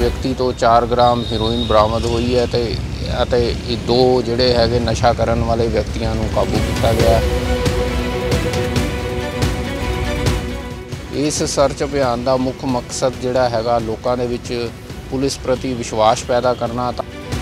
व्यक्ति तो 4 ग्राम हीरोइन बरामद हुई है ते 2 जिहड़े हैगे नशा करन वाले व्यक्तियों नूं काबू किया गया। इस सर्च अभियान का मुख्य मकसद जिहड़ा हैगा लोकां दे विच पुलिस प्रति विश्वास पैदा करना।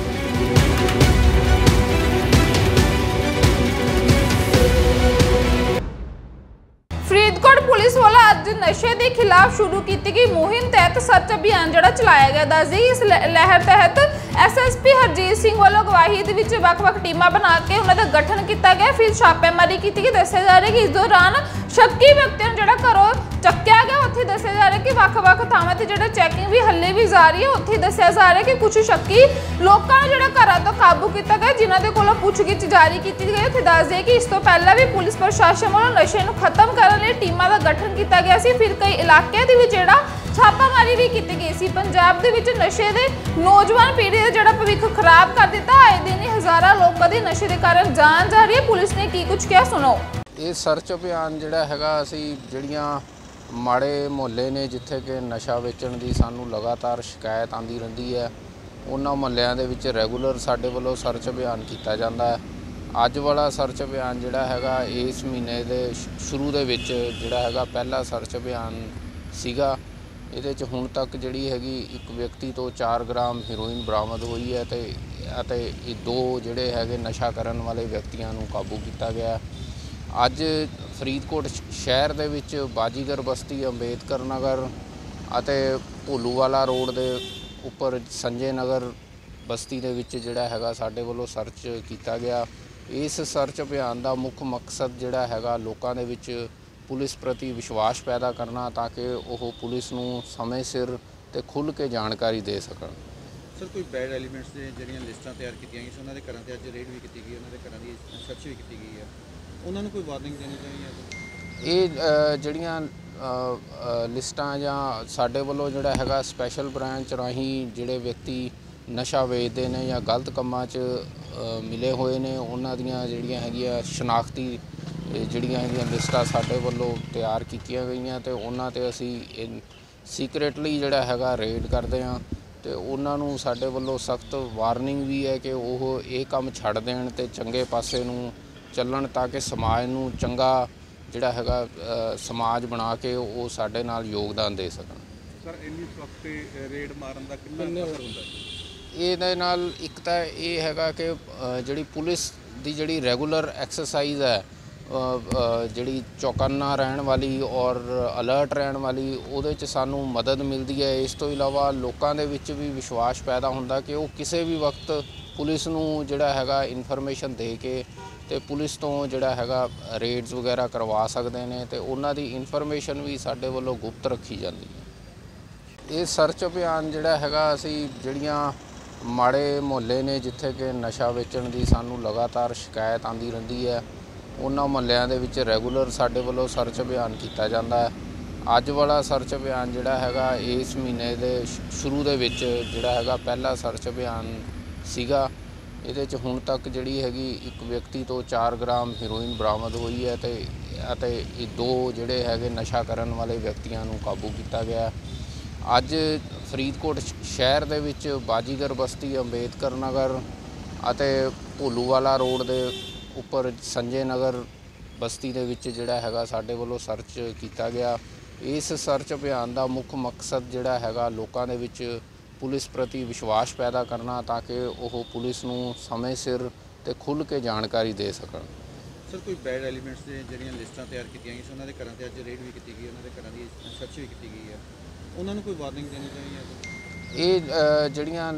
फरीदकोट पुलिस वालों अज नशे के खिलाफ शुरू की गई मुहिम तहत सर्च अभियान जो चलाया गया। दस दी इस लहर तहत SSP हरजीत सिंह वालों अगवाही वख-वख टीमां बना के उन्होंने गठन किया गया। फिर छापेमारी की गई। दस्या जा रहा है कि इस दौरान शक्की व्यक्तियों जो घरों चक्या गया। उत्थे दस्या जा रहा है कि वख-वख थावां ते जो चैकिंग भी हले भी जारी है। उत्थे दस्या जा रहा है कि कुछ शक्की लोगों ने जो घरों तो काबू किया गया, जिन्हों के कोलों पुछगिछ जारी की गई। उत्थे दस दें कि इस तो पहला भी पुलिस प्रशासन वालों नशे को खत्म करने लिए टीमां का गठन किया गया सी। फिर कई इलाके दे विच जिहड़ा छापामारी भी की गई सी। पंजाब दे विच नशे दे नौजवान पीढ़ी का जिहड़ा भविख खराब कर दिता। आए दिन ही हज़ारां लोगों की नशे के कारण जान जा रही है। पुलिस ने की कुछ किया, सुनो। ये सर्च अभियान जिहड़ा हैगा असीं जिहड़ियां माड़े मुहल्ले ने जिथे कि नशा वेचण की सानू लगातार शिकायत आती रही है, उन्होंने मुहल्लियां दे विच रैगूलर साडे वल्लों सर्च अभियान किया जाता है। अज वाला सर्च अभियान जिहड़ा हैगा इस महीने के शुरू दे विच जिहड़ा हैगा पहला सर्च अभियान सीगा। इहदे च हुण तक जिहड़ी हैगी एक व्यक्ति तो 4 ग्राम हीरोइन बरामद हुई है ते 2 जिहड़े हैगे नशा करन वाले व्यक्तियों नूं काबू किया गया। अज फरीदकोट शहर दे विच बाजीगर बस्ती, अंबेडकर नगर अते भोलूवाला रोड दे उपर संजय नगर बस्ती दे विच जिहड़ा हैगा साडे वल्लों सर्च किया गया। इस सर्च अभियान का मुख्य मकसद जिहड़ा हैगा लोकां दे विच पुलिस प्रति विश्वास पैदा करना, ताकि वह पुलिस नूं समय सिर ते खुल के जानकारी दे सकन। सर कोई बैड एलीमेंट्स ने जिहड़ियां लिस्टां तैयार कीतियां गईयां, उन्हां दे घरां ते अज रेड भी की गई, उन्हां दे घरां दी सर्च भी की गई है, उन्हां नूं कोई वार्निंग देनी चाहिए? ये जिहड़ियां लिस्टां जां साडे वल्लों जिहड़ा हैगा स्पैशल ब्रांच राहीं जिहड़े व्यक्ति नशा वेचते हैं या गलत कामां च मिले हुए ने, उन्हां दियां जिहड़ियां हैगियां शनाख्ती जिहड़ियां हैगियां लिस्टां साडे वल्लों तैयार कीतियां गईयां ते उन्हां ते असीं सीक्रेटली जिहड़ा हैगा रेड करदे हां ते उन्हां नूं साडे वल्लों सख्त वार्निंग भी है कि वह ये काम छड्ड देण ते चंगे पासे नूं ਚੱਲਣ, ताकि समाज नूं चंगा जिहड़ा हैगा समाज बना के वो साडे नाल योगदान दे सकन। सर इन्नी वक्त रेड मारन दा कितना असर हुंदा है? ਇਹਦੇ ਨਾਲ एक तो ये हैगा कि जिहड़ी पुलिस दी जिहड़ी रैगूलर एक्सरसाइज है, जिहड़ी चौकन्ना रहण वाली और अलर्ट रहण वाली, ਉਹਦੇ 'ਚ सानू मदद मिलती है। इस तो इलावा लोकां दे विच भी विश्वास पैदा हुंदा कि वो किसी भी वक्त पुलिस नूं जिहड़ा हैगा इन्फॉर्मेशन दे के ते पुलिस तो जिहड़ा हैगा रेड्स वगैरह करवा सकते हैं ते उन्हां दी इन्फॉर्मेशन भी साडे वल्लों गुप्त रखी जाती है। ये सर्च अभियान जिहड़ा हैगा असीं जिहड़ियां माड़े मुहल्ले ने जिथे कि नशा वेचण की सानू लगातार शिकायत आती रही है, उन्होंने मुहल्लियां दे विच रैगूलर साडे वल्लों सर्च अभियान किया जाता है। अज वाला सर्च अभियान जिहड़ा हैगा इस महीने के शुरू दे विच जिहड़ा हैगा पहला सर्च अभियान सीगा। इहदे च हुण तक जिहड़ी हैगी एक व्यक्ति तो 4 ग्राम हीरोइन बरामद हुई है ते 2 जिहड़े हैगे नशा करन वाले व्यक्तियों नूं काबू किया गया। अज फरीदकोट शहर दे विच बाजीगर बस्ती, अंबेडकर नगर अते भोलूवाला रोड दे उपर संजय नगर बस्ती दे विच जिहड़ा हैगा साडे वल्लों सर्च किया गया। इस सर्च अभियान का मुख्य मकसद जिहड़ा हैगा लोकां दे विच पुलिस प्रति विश्वास पैदा करना, ताकि वह पुलिस नूं समय सिर ते खुल के जानकारी दे सकन। सर कोई बैड एलीमेंट्स ने जिहड़ियां लिस्टां तैयार कीतियां गईयां, उन्हां दे घरां ते अज रेड भी की गई, उन्हां दे घरां दी सर्च भी की गई है, उन्हां नूं कोई वार्निंग देनी चाहिए? ये जिहड़ियां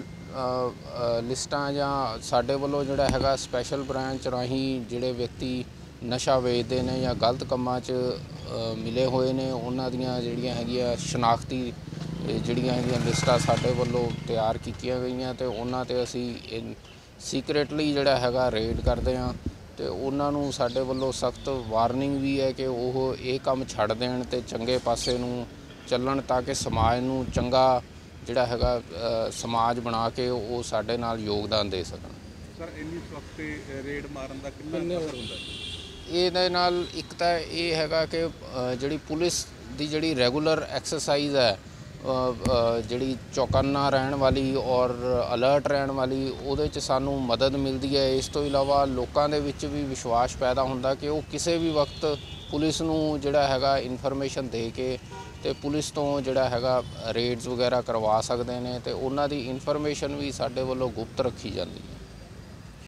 लिस्टां जां साडे वल्लों जिहड़ा हैगा स्पैशल ब्रांच राहीं जिहड़े व्यक्ति नशा वेचते हैं या गलत कामां च मिले हुए ने, उन्हां दियां जिहड़ियां हैगियां शनाख्ती जिहड़ियां हैगियां लिस्टां साडे वल्लों तैयार कीतियां गईयां ते उन्हां ते असीं सीक्रेटली जिहड़ा हैगा रेड करदे हां ते उन्हां नूं साडे वल्लों सख्त वार्निंग भी है कि वह ये काम छड्ड देण ते चंगे पासे नूं ਚੱਲਣ, ताकि समाज नूं चंगा जिहड़ा हैगा समाज बना के वो साडे नाल योगदान दे सकन। सर इन्नी वक्त रेड मारन दा कितना असर हुंदा है? ਇਹਦੇ ਨਾਲ एक तो ये हैगा कि जिहड़ी पुलिस दी जिहड़ी रैगूलर एक्सरसाइज है, ਜਿਹੜੀ ਚੌਕੰਨਾ ਰਹਿਣ ਵਾਲੀ ਔਰ ਅਲਰਟ ਰਹਿਣ ਵਾਲੀ ਉਹਦੇ 'ਚ ਸਾਨੂੰ ਮਦਦ ਮਿਲਦੀ ਹੈ। ਇਸ ਤੋਂ ਇਲਾਵਾ ਲੋਕਾਂ ਦੇ ਵਿੱਚ ਵੀ ਵਿਸ਼ਵਾਸ ਪੈਦਾ ਹੁੰਦਾ ਕਿ ਉਹ ਕਿਸੇ ਵੀ ਵਕਤ ਪੁਲਿਸ ਨੂੰ ਜਿਹੜਾ ਹੈਗਾ ਇਨਫੋਰਮੇਸ਼ਨ ਦੇ ਕੇ ਤੇ ਪੁਲਿਸ ਤੋਂ ਜਿਹੜਾ ਹੈਗਾ ਰੇਡਸ ਵਗੈਰਾ ਕਰਵਾ ਸਕਦੇ ਨੇ ਤੇ ਉਹਨਾਂ ਦੀ ਇਨਫੋਰਮੇਸ਼ਨ ਵੀ ਸਾਡੇ ਵੱਲੋਂ ਗੁਪਤ ਰੱਖੀ ਜਾਂਦੀ ਹੈ।